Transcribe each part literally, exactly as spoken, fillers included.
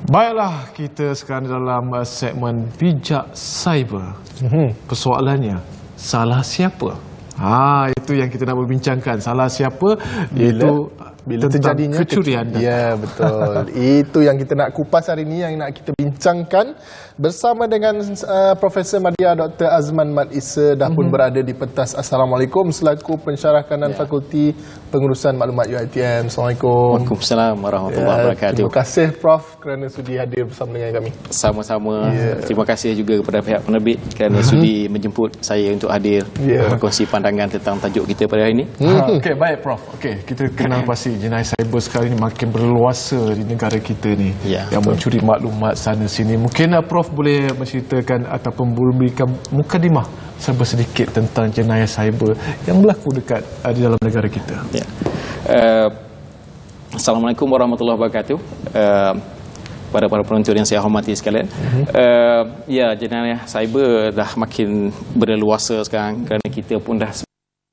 Baiklah, kita sekarang dalam uh, segmen Bijak Cyber. Mm-hmm. Persoalannya, salah siapa? Ha, itu yang kita nak berbincangkan. Salah siapa? Bila, itu bila terjadinya kecurian. Ke, ya, betul. Itu yang kita nak kupas hari ini, yang nak kita bincangkan bersama dengan uh, Profesor Madya Doktor Azman Mat Isa dah pun mm-hmm. berada di pentas. Assalamualaikum selaku pensyarah kanan ya. Fakulti Pengurusan Maklumat U I T M. Assalamualaikum. Waalaikumsalam warahmatullahi ya, wabarakatuh. Terima kasih Prof kerana sudi hadir bersama dengan kami. Sama-sama. Ya. Terima kasih juga kepada pihak penerbit kerana mm-hmm. sudi menjemput saya untuk hadir ya. berkongsi pandangan tentang tajuk kita pada hari ini. Ha, okey, baik Prof. Okey, kita kenal pasti jenayah cyber sekarang ini makin berluasa di negara kita ni. Ya, yang betul. mencuri maklumat sana sini. Mungkin uh, Prof boleh menceritakan ataupun memberikan mukadimah serba sedikit tentang jenayah cyber yang berlaku dekat uh, di dalam negara kita. Ya. Uh, Assalamualaikum warahmatullahi wabarakatuh. Uh, pada para penonton yang saya hormati sekalian. Uh-huh. Uh, ya, jenayah cyber dah makin berleluasa sekarang kerana kita pun dah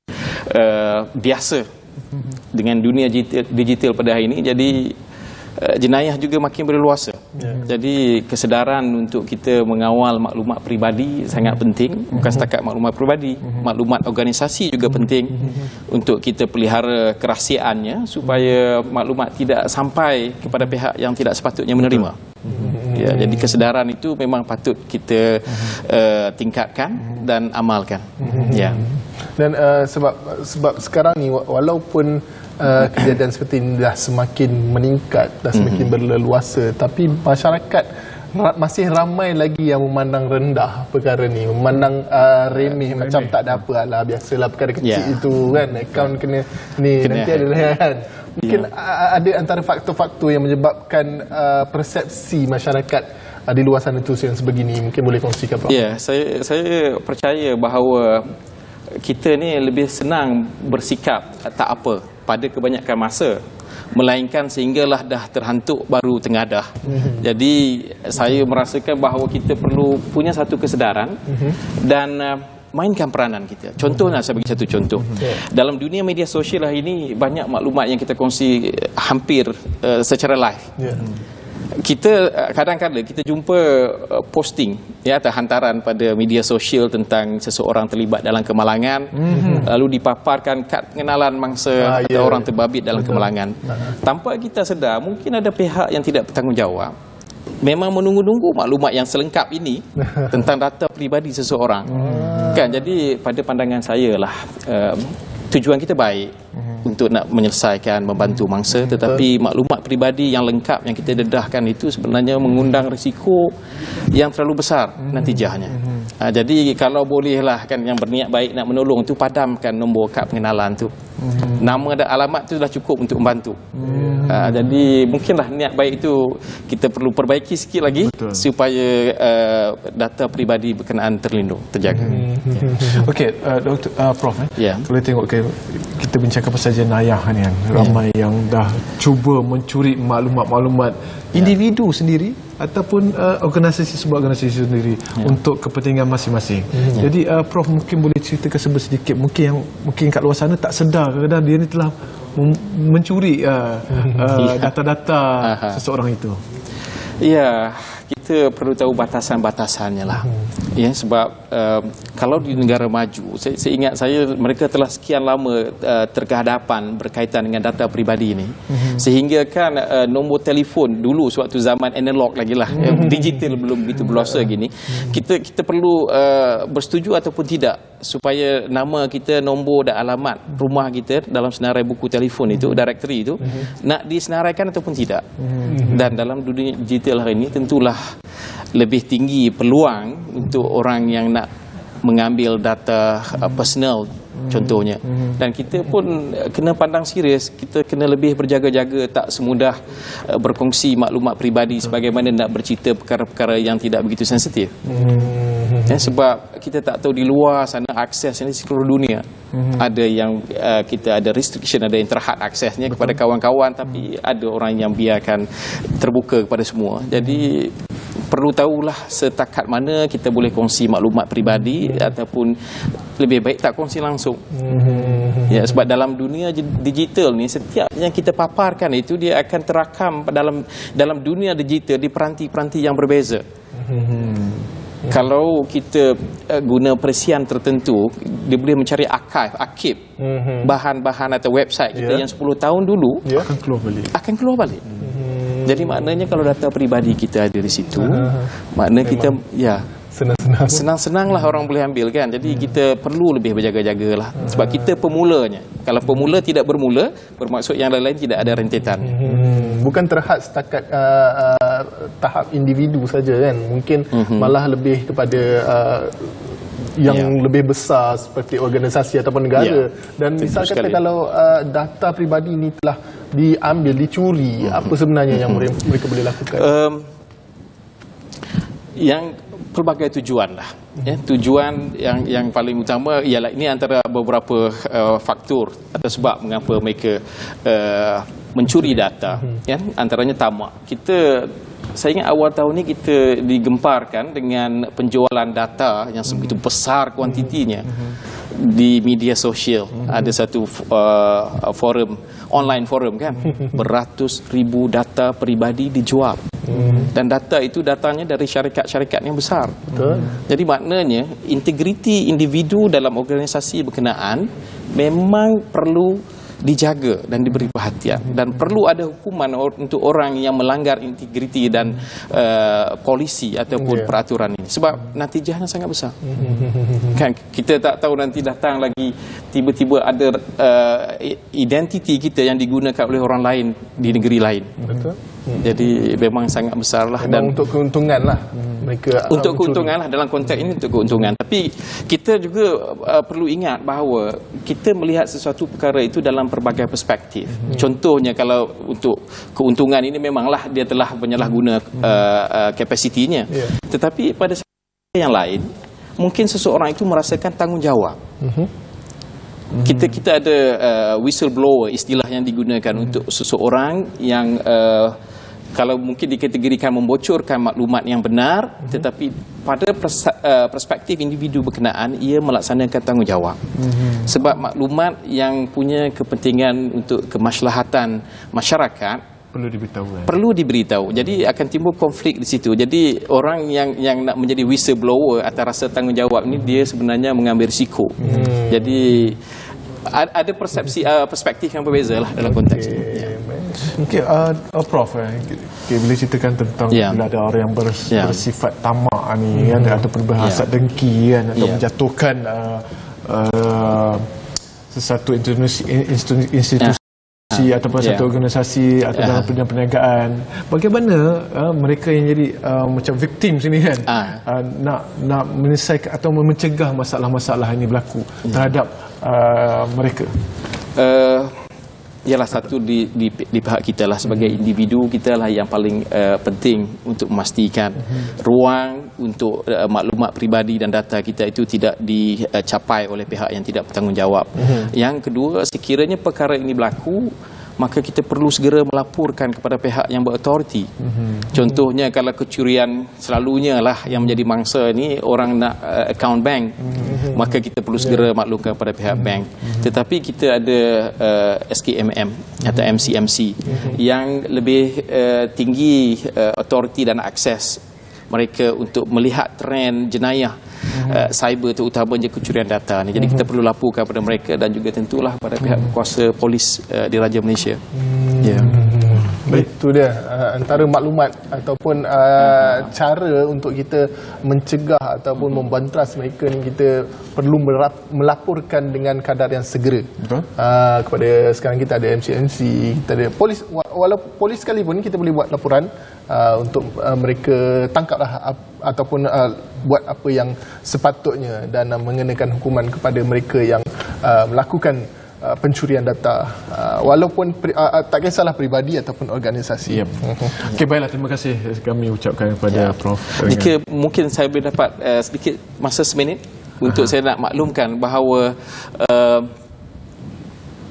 uh, biasa uh-huh. dengan dunia digital, digital pada hari ini. Jadi uh, jenayah juga makin berleluasa. Yeah. Jadi kesedaran untuk kita mengawal maklumat peribadi sangat penting. Bukan setakat maklumat peribadi, maklumat organisasi juga penting untuk kita pelihara kerahsiaannya supaya maklumat tidak sampai kepada pihak yang tidak sepatutnya menerima. Ya, jadi kesedaran itu memang patut kita uh, tingkatkan dan amalkan. Ya. Dan uh, sebab sebab sekarang ni walaupun Uh, kejadian seperti ini dah semakin meningkat, dah semakin mm-hmm. berleluasa, tapi masyarakat ra- masih ramai lagi yang memandang rendah perkara ni, memandang uh, remeh, remeh macam tak ada apa lah, biasalah perkara kecil yeah. itu kan, akaun kena ni kena nanti ada kan. Mungkin yeah. ada antara faktor-faktor yang menyebabkan uh, persepsi masyarakat uh, di luar sana tu yang sebegini, mungkin boleh kongsikan Prof. Ya, yeah, saya saya percaya bahawa kita ni lebih senang bersikap tak apa pada kebanyakan masa, melainkan sehinggalah dah terhantuk baru tengadah. Mm-hmm. Jadi saya merasakan bahawa kita perlu punya satu kesedaran mm-hmm. dan uh, mainkan peranan kita. Contohnya, saya bagi satu contoh. Mm-hmm. Dalam dunia media sosial hari ini banyak maklumat yang kita kongsi hampir uh, secara live. Yeah. Kita kadang-kadang kita jumpa posting ya atau hantaran pada media sosial tentang seseorang terlibat dalam kemalangan, mm-hmm. lalu dipaparkan kad pengenalan mangsa ah, atau yeah. orang terbabit dalam Betul. kemalangan. Uh-huh. Tanpa kita sedar, mungkin ada pihak yang tidak bertanggungjawab memang menunggu-nunggu maklumat yang selengkap ini tentang data peribadi seseorang. Uh-huh. Kan, jadi pada pandangan saya lah, uh, tujuan kita baik uh-huh. untuk nak menyelesaikan, membantu mangsa, tetapi maklumat peribadi yang lengkap yang kita dedahkan itu sebenarnya mengundang risiko yang terlalu besar uh-huh. natijahnya. Uh-huh. Ha, jadi kalau bolehlah kan, yang berniat baik nak menolong tu padamkan nombor kad pengenalan tu. Uh-huh. Nama dan alamat tu dah cukup untuk membantu. Uh-huh. Ha, jadi mungkinlah niat baik itu kita perlu perbaiki sikit lagi. Betul. Supaya uh, data peribadi berkenaan terlindung, terjaga. Uh-huh. Okey, uh, Doktor uh, Prof eh. Yeah. Boleh tengok okay, kita bincangkan pasal jenayah ni kan. Ramai yeah. yang dah cuba mencuri maklumat-maklumat yeah. individu sendiri ataupun uh, organisasi sebuah organisasi sendiri yeah. untuk kepentingan masing-masing. Mm-hmm. Jadi uh, Prof mungkin boleh ceritakan sebesar sedikit, mungkin yang mungkin kat luar sana tak sedar kadang-kadang dia ni telah mencuri uh, uh, data-data Aha. seseorang itu. Ya, kita perlu tahu batasan-batasannya lah. Hmm. Ya, sebab uh, kalau di negara maju, saya, saya ingat saya mereka telah sekian lama uh, terkehadapan berkaitan dengan data peribadi ini, hmm. sehingga kan uh, nombor telefon dulu sewaktu zaman analog lagi lah, hmm. digital belum begitu berluasa gini, hmm. kita kita perlu uh, bersetuju ataupun tidak supaya nama kita, nombor dan alamat rumah kita dalam senarai buku telefon itu, hmm. directory itu, hmm. nak disenaraikan ataupun tidak. Hmm. Dan dalam dunia digital hari ini tentulah lebih tinggi peluang untuk orang yang nak mengambil data uh, personal contohnya. Dan kita pun kena pandang serius, kita kena lebih berjaga-jaga, tak semudah uh, berkongsi maklumat peribadi sebagaimana nak bercerita perkara-perkara yang tidak begitu sensitif. Ya, sebab kita tak tahu di luar sana akses ini seluruh dunia. Ada yang uh, kita ada restriction, ada yang terhad aksesnya kepada kawan-kawan, tapi ada orang yang biarkan terbuka kepada semua. Jadi perlu tahulah setakat mana kita boleh kongsi maklumat peribadi hmm. ataupun lebih baik tak kongsi langsung. Hmm. Ya, sebab dalam dunia digital ni setiap yang kita paparkan itu dia akan terakam dalam dalam dunia digital di peranti-peranti yang berbeza. Hmm. Kalau kita uh, guna perisian tertentu, dia boleh mencari archive, arkib mm-hmm. bahan-bahan atau website kita yeah. yang sepuluh tahun dulu yeah. akan keluar balik. Akan keluar balik. Mm-hmm. Jadi maknanya kalau data peribadi kita ada di situ, uh, makna kita ya senang-senang. Senang-senanglah orang boleh ambil kan. Jadi hmm. kita perlu lebih berjaga-jagalah. Sebab kita pemulanya. Kalau pemula tidak bermula, bermaksud yang lain-lain tidak ada rentetan. Hmm. Bukan terhad setakat uh, uh, tahap individu saja kan. Mungkin hmm. malah lebih kepada uh, yang yeah. lebih besar seperti organisasi ataupun negara. Yeah. Dan misal kata kalau uh, data peribadi ini telah diambil, dicuri, hmm. apa sebenarnya yang mereka, mereka boleh lakukan? Um, yang pelbagai tujuan lah. Ya, tujuan yang yang paling utama ialah ini antara beberapa uh, faktor atau sebab mengapa mereka uh, mencuri data. Ya, antaranya tamak. Kita saya ingat awal tahun ni kita digemparkan dengan penjualan data yang sebegitu besar kuantitinya di media sosial. Ada satu uh, forum, online forum kan, beratus ribu data peribadi dijual. Dan data itu datanya dari syarikat-syarikat yang besar. Betul. Jadi maknanya integriti individu dalam organisasi berkenaan memang perlu dijaga dan diberi perhatian, dan perlu ada hukuman untuk orang yang melanggar integriti dan uh, polisi ataupun yeah. peraturan ini, sebab natijahnya sangat besar. Kan kita tak tahu nanti datang lagi tiba-tiba ada uh, identiti kita yang digunakan oleh orang lain di negeri lain. Betul. Jadi memang sangat besarlah, dan untuk keuntungan lah mereka untuk keuntungan lah dalam konteks ini, untuk keuntungan. Tapi kita juga uh, perlu ingat bahawa kita melihat sesuatu perkara itu dalam pelbagai perspektif. Hmm. Contohnya kalau untuk keuntungan ini memanglah dia telah menyalahguna uh, uh, kapasitinya. Yeah. Tetapi pada yang lain mungkin seseorang itu merasakan tanggungjawab. Hmm. Kita kita ada uh, whistleblower, istilah yang digunakan hmm. untuk seseorang yang uh, kalau mungkin dikategorikan membocorkan maklumat yang benar, mm-hmm. tetapi pada perspektif individu berkenaan ia melaksanakan tanggungjawab. Mm-hmm. Sebab maklumat yang punya kepentingan untuk kemaslahatan masyarakat perlu diberitahu. Kan? Perlu diberitahu. Jadi akan timbul konflik di situ. Jadi orang yang yang nak menjadi whistleblower atau rasa tanggungjawab ni dia sebenarnya mengambil risiko. Mm. Jadi ada persepsi uh, perspektif yang berbeza lah dalam konteks okay. ini. Ya. Okay, uh, uh, Prof, eh, okay, bila ceritakan tentang yeah. bila ada orang yang bers, yeah. bersifat tamak ni, hmm. kan, ataupun berhasad yeah. dengki kan, atau yeah. menjatuhkan uh, uh, sesuatu institusi, institusi yeah. ataupun yeah. satu organisasi atau yeah. dalam bidang perniagaan, bagaimana uh, mereka yang jadi uh, macam victim sini kan uh. Uh, nak nak menyelesaikan atau mencegah masalah-masalah ini berlaku yeah. terhadap uh, mereka? Uh, Ialah satu di, di, di pihak kita lah sebagai individu, kita lah yang paling uh, penting untuk memastikan uh-huh. ruang untuk uh, maklumat peribadi dan data kita itu tidak dicapai oleh pihak yang tidak bertanggungjawab. Uh-huh. Yang kedua, sekiranya perkara ini berlaku, maka kita perlu segera melaporkan kepada pihak yang berautoriti. Mm-hmm. Contohnya kalau kecurian selalunya lah yang menjadi mangsa ni orang nak uh, account bank, mm-hmm. maka kita perlu segera yeah. maklumkan kepada pihak mm-hmm. bank. Mm-hmm. Tetapi kita ada uh, S K M M mm-hmm. atau M C M C mm-hmm. yang lebih uh, tinggi uh, autoriti dan akses mereka untuk melihat trend jenayah hmm. uh, cyber, terutamanya kecurian data ni. Jadi hmm. kita perlu laporkan kepada mereka dan juga tentulah pada pihak hmm. kuasa polis uh, di Raja Malaysia. Hmm. Ya. Yeah. Baik, itu dia uh, antara maklumat ataupun uh, hmm. cara untuk kita mencegah ataupun hmm. membantras mereka ni, kita perlu melaporkan dengan kadar yang segera. Betul. Uh, kepada sekarang kita ada M C M C, kita ada polis, walaupun polis sekalipun kita boleh buat laporan uh, untuk uh, mereka tangkaplah ap, ataupun uh, buat apa yang sepatutnya dan uh, mengenakan hukuman kepada mereka yang uh, melakukan Uh, pencurian data, uh, walaupun pri, uh, uh, tak kisahlah peribadi ataupun organisasi. Yep. Okey, baiklah, terima kasih kami ucapkan kepada yeah. Prof. Jika mungkin saya boleh dapat uh, sedikit masa seminit untuk Aha. saya nak maklumkan bahawa uh,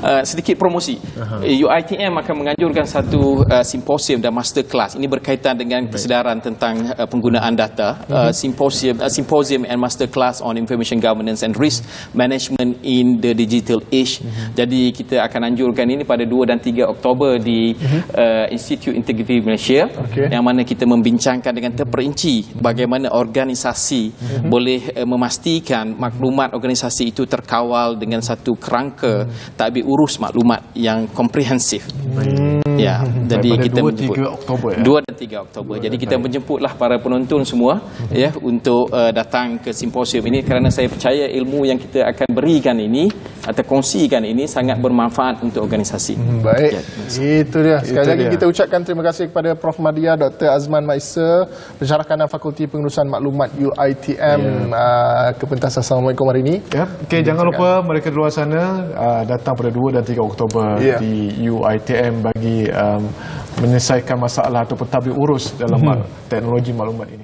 Uh, sedikit promosi. Uh-huh. U I T M akan menganjurkan satu uh, simposium dan masterclass. Ini berkaitan dengan kesedaran tentang uh, penggunaan data. Uh, simposium, uh, symposium and masterclass on information governance and risk management in the digital age. Uh-huh. Jadi kita akan anjurkan ini pada dua dan tiga Oktober di uh-huh. uh, Institute Integrity Malaysia, okay. yang mana kita membincangkan dengan terperinci bagaimana organisasi uh-huh. boleh uh, memastikan maklumat organisasi itu terkawal dengan satu kerangka uh-huh. tadbir urus maklumat yang komprehensif. Hmm. Ya, jadi kita dua dan tiga Oktober ya. dua dan tiga Oktober. Jadi kita menjemputlah para penonton semua uh-huh. ya untuk uh, datang ke simposium ini kerana saya percaya ilmu yang kita akan berikan ini atau kongsikan ini sangat bermanfaat untuk organisasi. Hmm, baik. Ya, itu dia. Sekali itu lagi dia. kita ucapkan terima kasih kepada Profesor Madya, Doktor Azman Maisa, Pensyarah Kanan Fakulti Pengurusan Maklumat U I T M, yeah. uh, ke pentas. Assalamualaikum hari ini. Ya, okey, jangan lupa mereka di luar sana uh, datang pada dua dan tiga Oktober yeah. di U I T M bagi um, menyelesaikan masalah atau tadbir urus dalam mm-hmm. teknologi maklumat ini.